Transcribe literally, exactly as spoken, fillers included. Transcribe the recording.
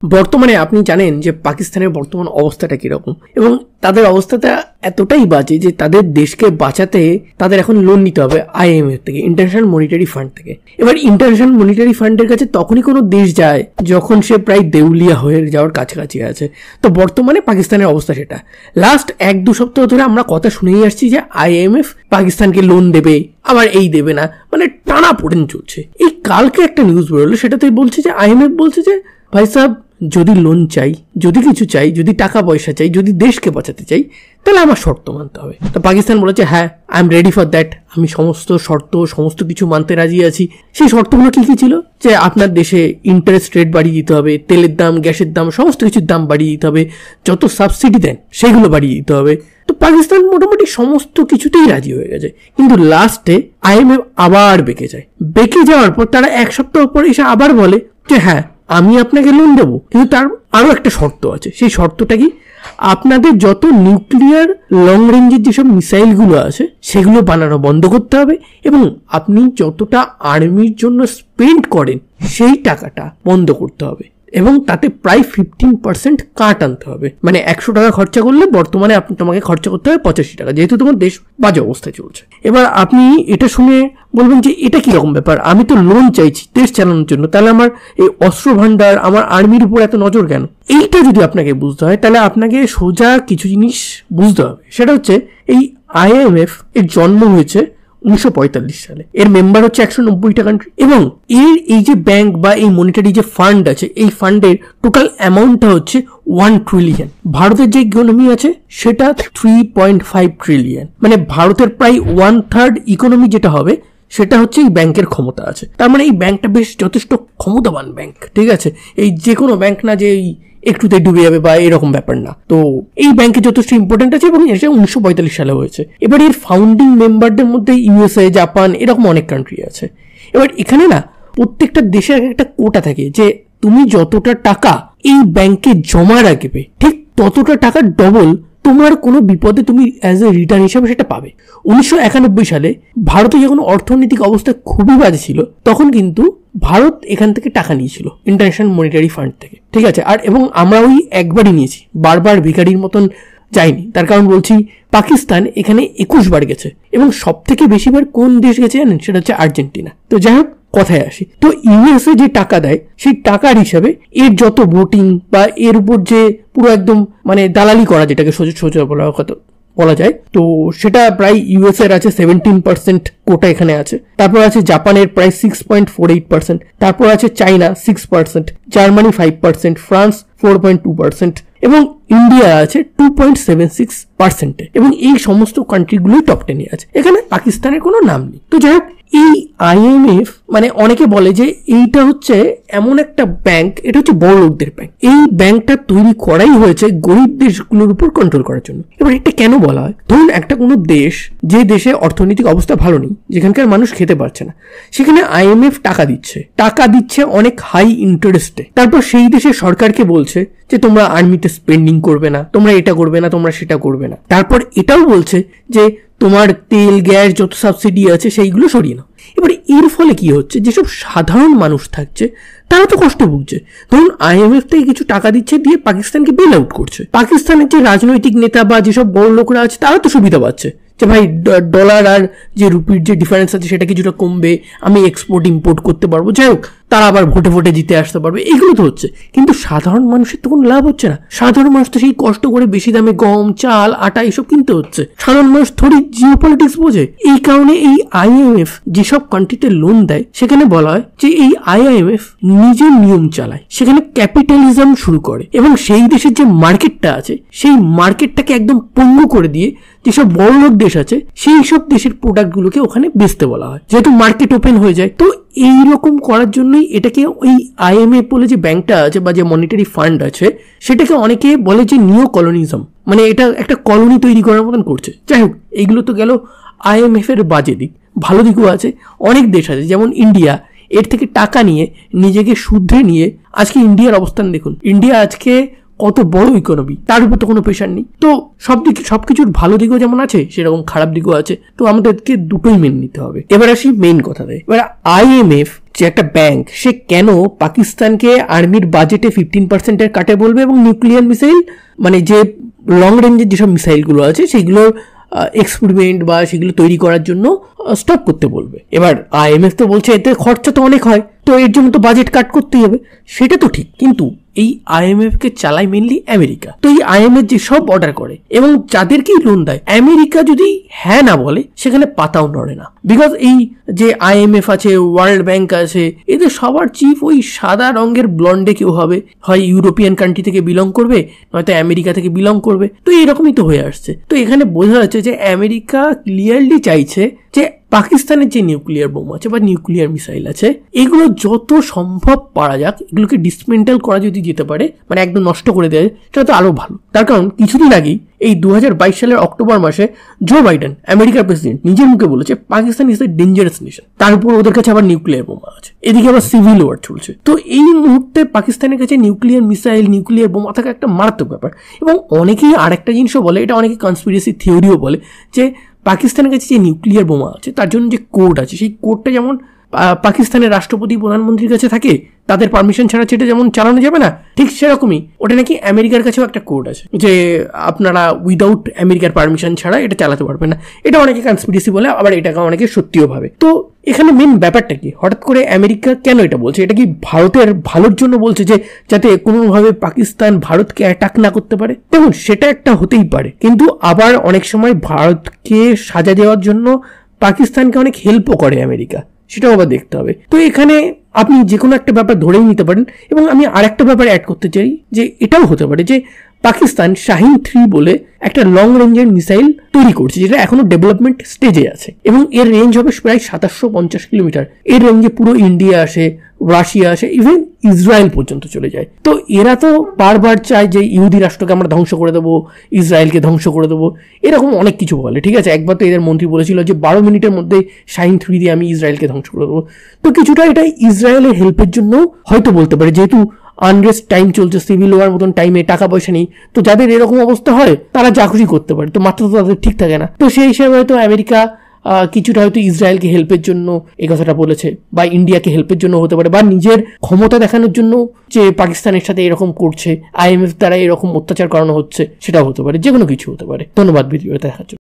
বর্তমানে আপনি জানেন যে পাকিস্তানের বর্তমান অবস্থাটা কিরকম, এবং তাদের অবস্থাটা এতটাই বাজে যে তাদের দেশকে বাঁচাতে তাদের এখন লোন নিতে হবে আইএমএফ থেকে, ইন্টারন্যাশনাল মনিটারি ফান্ড থেকে। এবার ইন্টারন্যাশনাল মনিটারি ফান্ডের কাছে তখনই কোনো দেশ যায় যখন সে প্রায় দেউলিয়া হয়ে যাওয়ার কাছাকাছি আছে। তো বর্তমানে পাকিস্তানের অবস্থা সেটা। লাস্ট এক দু সপ্তাহ ধরে আমরা কথা শুনেই আসছি যে আইএমএফ পাকিস্তানকে লোন দেবে, আবার এই দেবে না, মানে টানা পড়েন চলছে। এই কালকে একটা নিউজ বেরোলো, সেটাতে বলছে যে আইএমএফ বলছে যে ভাই সাহেব, যদি লোন চাই, যদি কিছু চাই, যদি টাকা পয়সা চাই, যদি দেশকে বাঁচাতে চাই, তাহলে আমার শর্ত মানতে হবে। তো পাকিস্তান বলেছে হ্যাঁ, I am ready for that, আমি সমস্ত শর্ত সমস্ত কিছু মানতে রাজি আছি। সেই শর্তগুলো কি কি ছিল? যে আপনার দেশে ইন্টারেস্ট রেট বাড়িয়ে দিতে হবে, তেলের দাম, গ্যাসের দাম, সমস্ত কিছুর দাম বাড়িয়ে দিতে হবে, যত সাবসিডি দেন সেগুলো বাড়িয়ে দিতে হবে। তো পাকিস্তান মোটামুটি সমস্ত কিছুতেই রাজি হয়ে গেছে, কিন্তু লাস্টে আইএমএফ আবার বেঁকে যায়। বেঁকে যাওয়ার পর তারা এক সপ্তাহ পর এসে আবার বলে যে হ্যাঁ, আমি আপনাকে লোন দেবো, কিন্তু তার আরো একটা শর্ত আছে। সেই শর্তটা কি? আপনাদের যত নিউক্লিয়ার লং রেঞ্জের যেসব মিসাইলগুলো আছে সেগুলো বানানো বন্ধ করতে হবে, এবং আপনি যতটা আর্মির জন্য স্পেন্ড করেন সেই টাকাটা বন্ধ করতে হবে, এবং তাতে প্রায় ফিফটিন পার্সেন্ট কাট আনতে হবে। মানে একশো টাকা খরচা করলে বর্তমানে আপনি তোমাকে খরচা করতে হবে পঁচাশি টাকা, যেহেতু তোমার দেশ বাজে অবস্থায় চলছে। এবার আপনি এটা শুনে বলবেন যে এটা কিরকম ব্যাপার, আমি তো লোন চাইছি দেশ চালানোর জন্য, তাহলে আমার এই অস্ত্র ভান্ডার, আমার আর্মির উপর এত নজর কেন? এইটা যদি আপনাকে বুঝতে হয় তাহলে আপনাকে সোজা কিছু জিনিস বুঝতে হবে। সেটা হচ্ছে এই আইএমএফ এর জন্ম হয়েছে উনিশশো পঁয়তাল্লিশ সালে, এর মেম্বার হচ্ছে একশো নব্বইটা কান্ট্রি, এবং এর এই যে ব্যাংক বা এই মনিটারি যে ফান্ড আছে, এই ফান্ডের টোটাল অ্যামাউন্টটা হচ্ছে ওয়ান ট্রিলিয়ন। ভারতের যে ইকোনমি আছে সেটা থ্রি পয়েন্ট ফাইভ ট্রিলিয়ন, মানে ভারতের প্রায় ওয়ান থার্ড ইকোনমি যেটা হবে সেটা হচ্ছে এই ব্যাংকের ক্ষমতা আছে। তার মানে এই ব্যাংকটা বেশ যথেষ্ট ক্ষমতাবান ব্যাংক, ঠিক আছে? এই যে কোনো ব্যাংক না যে এই একটুতে ডুবে যাবে বা এরকম ব্যাপার না। তো এই ব্যাংকে যথেষ্ট ইম্পর্টেন্ট আছে, এবং এটা উনিশশো পঁয়তাল্লিশ সালে হয়েছে। এবার এর ফাউন্ডিং মেম্বারদের মধ্যে ইউএসএ, জাপান, এরকম অনেক কান্ট্রি আছে। এবার এখানে না প্রত্যেকটা দেশের একটা কোটা থাকে যে তুমি যতটা টাকা এই ব্যাংকে জমা রাখবে ঠিক ততটা টাকা ডবল তোমার কোনো বিপদে তুমি অ্যাজ এ রিটার্ন হিসাবে সেটা পাবে। উনিশশো একানব্বই সালে ভারতে যখন অর্থনৈতিক অবস্থা খুবই বাজে ছিল, তখন কিন্তু ভারত এখান থেকে টাকা নিয়েছিল ইন্টারন্যাশনাল মনিটারি ফান্ড থেকে, ঠিক আছে? আর এবং আমরা ওই একবারই নিয়েছি, বারবার ভিখারির মতন যায়নি। তার কারণ বলছি, পাকিস্তান এখানে একুশ বার গেছে, এবং সব থেকে বেশিবার কোন দেশ গেছে জানেন? সেটা হচ্ছে আর্জেন্টিনা। তো যাই হোক, কথায় আসি। তো ইউএসএ যে টাকা দেয় সেই টাকার হিসাবে এর যত ভোটিং বা এর উপর যে পুরো একদম মানে দালালি করা, যেটাকে সোজা সোজা বলা কথা বলা যায়, তো সেটা প্রায় ইউএস এর আছে সেভেন্টিন পার্সেন্ট কোটা এখানে আছে। তারপর আছে জাপানের প্রায় six point four eight percent, তারপর আছে China six percent, Germany five percent, France four point two percent, এবং ইন্ডিয়া আছে টু পয়েন্ট সেভেন সিক্স পার্সেন্টে, এবং এই সমস্ত কান্ট্রিগুলোই টপ টেনে আছে। এখানে পাকিস্তানের কোনো নাম নেই। তো যাই হোক, এই আইএমএফ মানে অনেকে বলে যে এইটা হচ্ছে এমন একটা ব্যাংক, এটা হচ্ছে বড় লোকদের ব্যাংক। এই ব্যাংকটা তৈরি করাই হয়েছে গরিব দেশগুলোর উপর কন্ট্রোল করার জন্য। এবার এটা কেন বলা হয়? ধরুন একটা কোনো দেশ, যে দেশে অর্থনৈতিক অবস্থা ভালো নেই, যেখানকার মানুষ খেতে পারছে না, সেখানে আইএমএফ টাকা দিচ্ছে, টাকা দিচ্ছে অনেক হাই ইন্টারেস্টে। তারপর সেই দেশের সরকারকে বলছে যে তোমরা আর্মিতে স্পেন্ডিং করবে না, তোমরা এটা করবে না, তোমরা সেটা করবে না। তারপর এটাও বলছে যে তোমার তেল, গ্যাস, যত সাবসিডি আছে সেইগুলো সরিয়ে নাও। এবারে এর ফলে কি হচ্ছে? যেসব সাধারণ মানুষ থাকছে তারা তো কষ্ট ভুগছে। ধরুন আইএমএফ থেকে কিছু টাকা দিচ্ছে, দিয়ে পাকিস্তানকে বেল আউট করছে। পাকিস্তানের যে রাজনৈতিক নেতা বা যেসব বড় লোকরা আছে তারা তো সুবিধা পাচ্ছে যে ভাই ডলার আর যে রুপির যে ডিফারেন্স আছে সেটা কিছুটা কমবে, আমি এক্সপোর্ট ইম্পোর্ট করতে পারবো, যাই হোক তারা আবার ভোটে ভোটে জিতে আসতে পারবে, এগুলো তো হচ্ছে। কিন্তু সাধারণ মানুষের তো কোনো লাভ হচ্ছে না। সাধারণ মানুষ তো সেই কষ্ট করে বেশি দামে গম, চাল, আটা এসব কিনতে হচ্ছে। সাধারণ মানুষ থোড়ি জিও পলিটিক্স বোঝে। এই কারণে এই আইএমএফ যেসব কান্ট্রিতে লোন দেয় সেখানে বলা হয় যে এই আইএমএফ নিজের নিয়ম চালায়, সেখানে ক্যাপিটালিজম শুরু করে, এবং সেই দেশের যে মার্কেটটা আছে সেই মার্কেটটাকে একদম পঙ্গু করে দিয়ে যেসব বড় লোক দেশ আছে সেই সব দেশের প্রোডাক্টগুলোকে ওখানে বেচতে বলা হয়, যেহেতু মার্কেট ওপেন হয়ে যায়। তো এইরকম করার জন্যই এটাকে ওই আইএমএফ বলে যে ব্যাংকটা আছে বা যে মনিটারি ফান্ড আছে সেটাকে অনেকে বলে যে নিও কলোনিজম, মানে এটা একটা কলোনি তৈরি করার মতন করছে। যাই হোক, এইগুলো তো গেল আইএমএফ এর বাজে দিক। ভালো দিকও আছে, অনেক দেশ আছে যেমন ইন্ডিয়া, এর থেকে টাকা নিয়ে নিজেকে শুধরে নিয়ে আজকে ইন্ডিয়ার অবস্থান দেখুন। ইন্ডিয়া আজকে কত বড় ইকোনমি, তার উপর তো কোনো প্রেশার নেই। তো সব দিক সবকিছুর ভালো দিকও যেমন আছে সেরকম খারাপ দিকও আছে, তো আমাদেরকে দুটোই মেনে নিতে হবে। এবার আসি মেইন কথাতে। এবার আইএমএফ যে একটা ব্যাংক সে কেন পাকিস্তানকে আর্মির বাজেটে ফিফটিন পার্সেন্টের কাটে বলবে এবং নিউক্লিয়ার মিসাইল মানে যে লং রেঞ্জের যেসব মিসাইলগুলো আছে সেগুলোর এক্সপেরিমেন্ট বা সেগুলো তৈরি করার জন্য স্টপ করতে বলবে। এবার আইএমএফ তো বলছে এতে খরচা তো অনেক হয়, তো এর জন্য তো বাজেট কাট করতেই হবে। সেটা তো ঠিক, কিন্তু এই আইএমএফ কে চালায় মেনলি আমেরিকা। তো এই আইএমএফ যে সব অর্ডার করে এবং যাদেরকেই লোন দেয়, আমেরিকা যদি হ্যাঁ না বলে সেখানে পাতাও নড়ে না। বিকজ এই যে আইএমএফ আছে, ওয়ার্ল্ড ব্যাংক আছে, এদের সবার চিফ ওই সাদা রঙের ব্লন্ডে কেউ হবে, হয় ইউরোপিয়ান কান্ট্রি থেকে বিলং করবে, নয়তো আমেরিকা থেকে বিলং করবে। তো এরকমই তো হয়ে আসছে। তো এখানে বোঝা যাচ্ছে যে আমেরিকা ক্লিয়ারলি চাইছে যে পাকিস্তানের যে নিউক্লিয়ার বোম আছে বা নিউক্লিয়ার মিসাইল আছে এগুলো যত সম্ভব পারা যাক, এগুলোকে ডিসমেন্টাল করা যদি যেতে পারে, মানে একদম নষ্ট করে দেয়, সেটা তো আরো ভালো। তার কারণ কিছুদিন আগেই এই দু হাজার বাইশ সালের অক্টোবর মাসে জো বাইডেন আমেরিকার প্রেসিডেন্ট নিজের মুখে বলেছে Pakistan is a dangerous nation, তার উপর ওদের কাছে আবার নিউক্লিয়ার বোমা আছে, এদিকে আবার সিভিল ওয়ার চলছে। তো এই মুহূর্তে পাকিস্তানের কাছে নিউক্লিয়ার মিসাইল, নিউক্লিয়ার বোমা থাকা একটা মারাত্মক ব্যাপার। এবং অনেকেই আরেকটা জিনিসও বলে, এটা অনেকে কনস্পিরেসি থিওরিও বলে, যে পাকিস্তানের কাছে যে নিউক্লিয়ার বোমা আছে তার জন্য যে কোড আছে, সেই কোডটা যেমন পাকিস্তানের রাষ্ট্রপতি প্রধানমন্ত্রীর কাছে থাকে, তাদের পারমিশন ছাড়া সেটা যেমন চালানো যাবে না, ঠিক সেরকমই ওটা নাকি আমেরিকার কাছেও একটা কোড আছে যে আপনারা উইদাউট আমেরিকার পারমিশন ছাড়া এটা চালাতে পারবে না। এটা অনেকে কনস্পিরেসি বলে, আবার এটাকে অনেকে সত্যিও ভাবে। তো এখানে মেন ব্যাপারটা কি, হঠাৎ করে আমেরিকা কেন এটা বলছে? এটা কি ভারতের ভালোর জন্য বলছে, যে যাতে কোনোভাবে পাকিস্তান ভারতকে অ্যাটাক না করতে পারে? দেখুন, সেটা একটা হতেই পারে, কিন্তু আবার অনেক সময় ভারতকে সাজা দেওয়ার জন্য পাকিস্তানকে অনেক হেল্পও করে আমেরিকা, সেটাও আবার দেখতে হবে। তো এখানে আপনি যে কোনো একটা ব্যাপার ধরেই নিতে পারেন। এবং আমি আর একটা ব্যাপার অ্যাড করতে চাই, যে এটাও হতে পারে যে পাকিস্তান শাহিন থ্রি বলে একটা লং রেঞ্জের মিসাইল তৈরি করছে, যেটা এখনো ডেভেলপমেন্ট স্টেজে আছে এবং এর রেঞ্জ হবে প্রায় সাতাশশো পঞ্চাশ কিলোমিটার। এর রেঞ্জে পুরো ইন্ডিয়া আসে, রাশিয়া আসে, ইভেন ইসরায়েল পর্যন্ত চলে যায়। তো এরা তো বারবার চায় যে ইহুদি রাষ্ট্রকে আমরা ধ্বংস করে দেবো, ইসরায়েলকে ধ্বংস করে দেবো, এরকম অনেক কিছু বলে। ঠিক আছে, একবার তো এদের মন্ত্রী বলেছিল যে বারো মিনিটের মধ্যে শাহিন থ্রি দিয়ে আমি ইসরায়েলকে ধ্বংস করে দেবো। তো কিছুটা এটা ইসরায়েলের হেল্পের জন্য হয়তো বলতে পারে, যেহেতু আনরেস্ট টাইম চলছে, সিভিল ওয়ার মতন টাইমে টাকা পয়সা নেই, তো যাদের এরকম অবস্থা হয় তারা যা খুশি করতে পারে, তো মাত্রা তো তাদের ঠিক থাকে না। তো সেই হিসাবে হয়তো আমেরিকা কিছুটা হয়তো ইসরায়েলকে হেল্পের জন্য এই কথাটা বলেছে, বা ইন্ডিয়াকে হেল্পের জন্য হতে পারে, বা নিজের ক্ষমতা দেখানোর জন্য যে পাকিস্তানের সাথে এরকম করছে, আইএমএফ দ্বারা এরকম অত্যাচার করানো হচ্ছে, সেটাও হতে পারে, যে কোনো কিছু হতে পারে। ধন্যবাদ ভিডিওটা দেখার জন্য।